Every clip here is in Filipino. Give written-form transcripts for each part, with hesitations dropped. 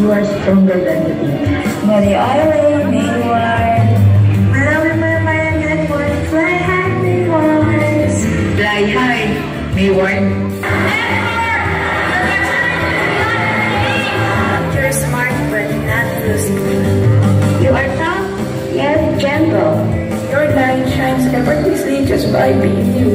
you are stronger than you think. Mother Island, MayWard. Marami Maymay network. Fly high, MayWard. Fly high, MayWard. You're smart but not useful. You are tough, yet gentle. Your light shines effortlessly just by being you.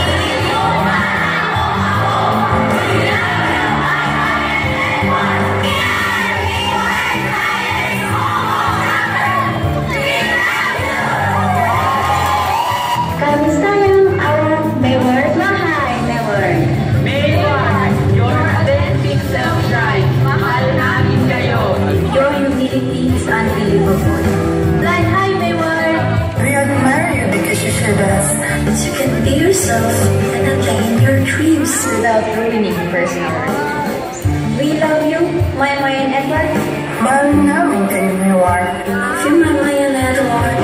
Kamusta yung araw, MayWard? Mahal, MayWard. MayWard, your authentic self-shine. Mahal namin kayo. Your humility is unbelievable. Fly high, MayWard. We admire you because you share us. But you can be yourself and attain your dreams Without ruining personal relationships. We love you, Maymay and Edward. mahal namin kayo, MayWard. Si Maymay and Edward.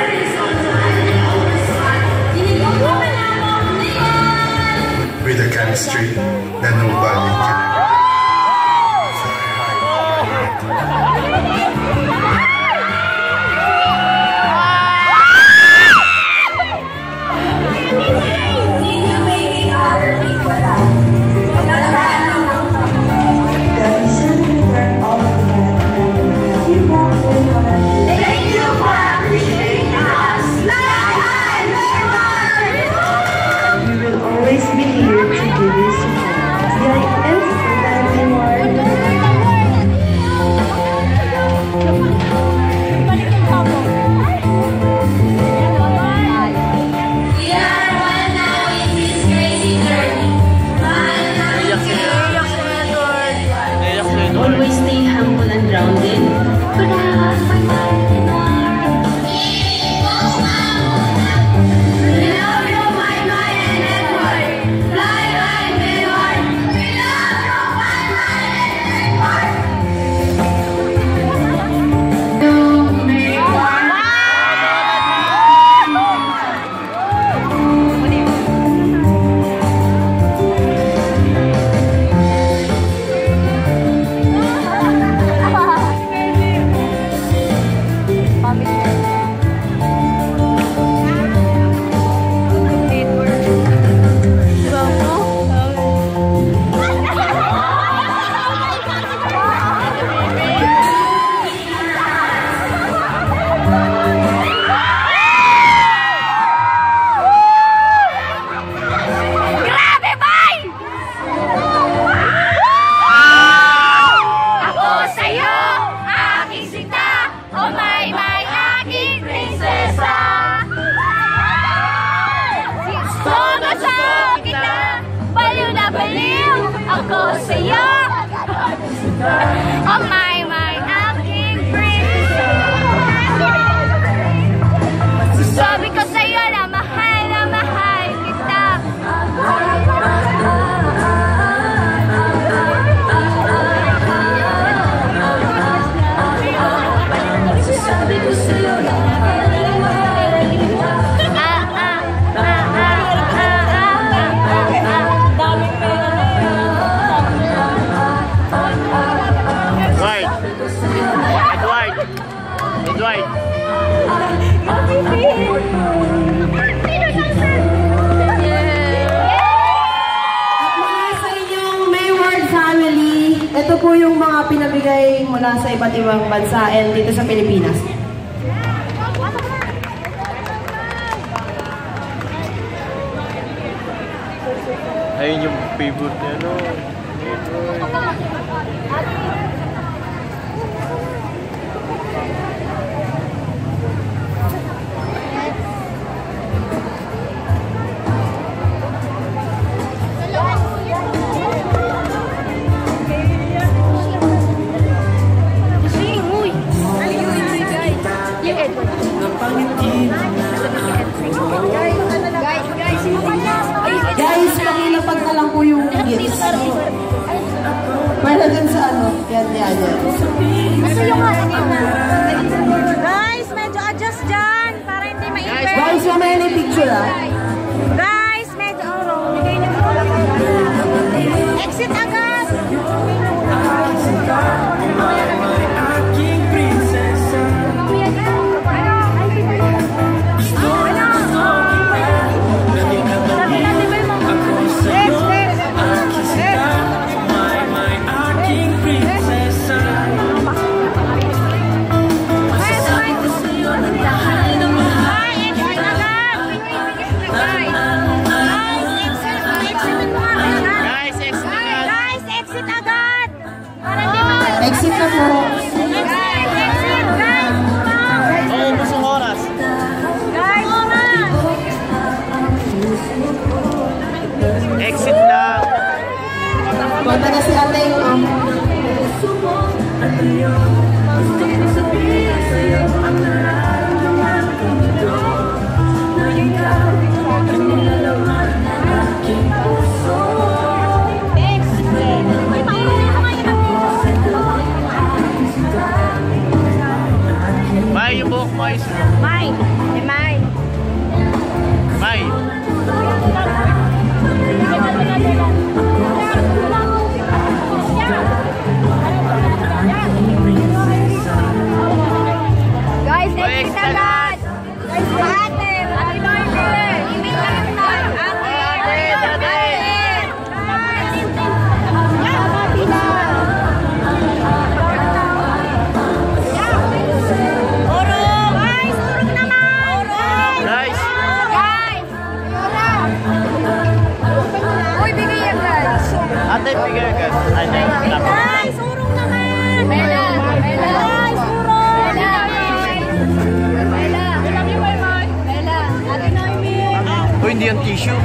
With a chemistry that nobody can ever. We will always be here to give you support. Yes, MayWard. Always stay humble and grounded. Ako sa'yo, oh Maymay, aking princess. Sabi ko sa'yo na mahal kita. Sabi ko sa'yo na Edward! Sa inyong MayWard family, ito po yung mga pinabigay mula sa iba't ibang bansa and dito sa Pilipinas. Ayun yung favorite niya, no? Guys, pakilapag na lang po yung gifts. Para dun sa ano, yan. Ito yung guys, medyo adjust dyan para hindi maipit. Guys, yung may picture Guys, medyo exit agad. Maymay. May. Guys, exit agad. Ate, ate, limit lang ito. Ate, bigay agad. Ay, Guys, urong naman! Bella! Bella! Guys, urong! Bella! Bella! Ilang yung Maymay? Bella! Ate Noemi! Uy, hindi yung tissue.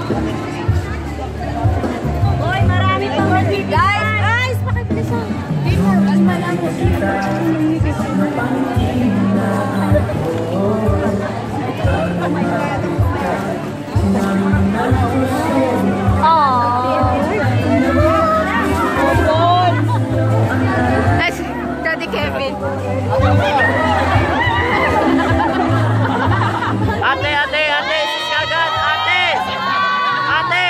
Uy, marami pang guys! Guys, pakibilisan! Kalma lang po. Kevin. Ate, ate, ate! Agad! Ate! Ate!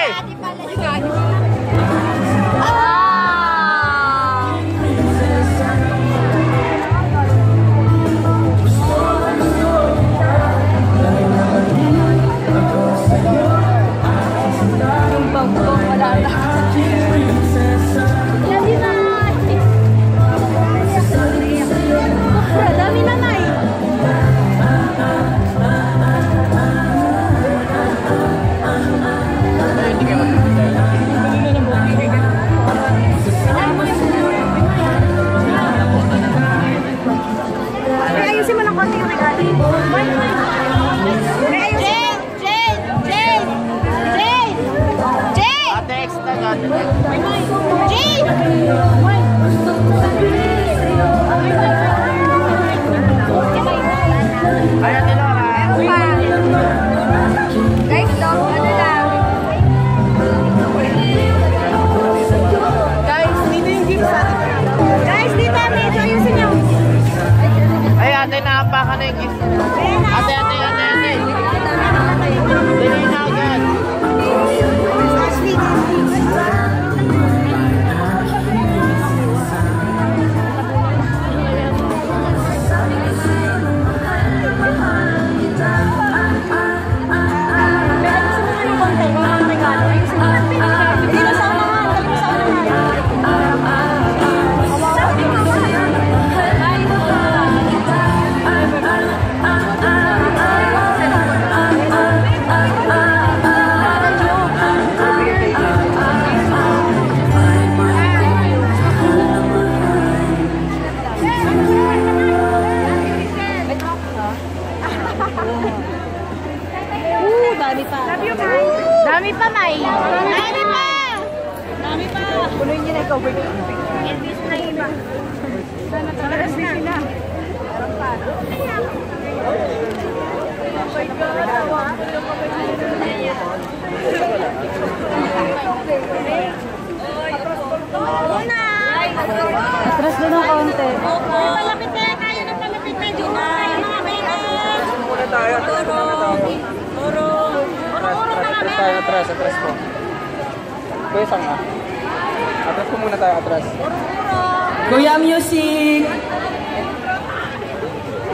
Yung bangkong wala na. Dami na May. Hindi ka Ayusin mo ng konti yung regalo. Jane! Jane! Jane! Jane! Jane! Ate, extra agad. Jane! Ay, ate Laura. Guys, dog, ano lang. Guys, dito yung gift sa atin. Guys, dito, medyo ayusin nyo. Ay, ate, naapakan na yung gift. Ate, ate, ate, ate. Dili na agad. Dami pa. Dami pa, May. Dami pa. Dami pa. Punuin niyo na ikaw. Elvis na iba. Talagas na. Meron pa. Una. Atras doon ng konti. Palapit na kayo ng palapit na dyan. Mga bayan. Muna tayo. Atras po. Kuya, saan nga? Atras po muna tayo, atras. Kuya Music!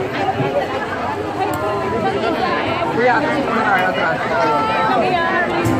Kuya, atras muna tayo, atras.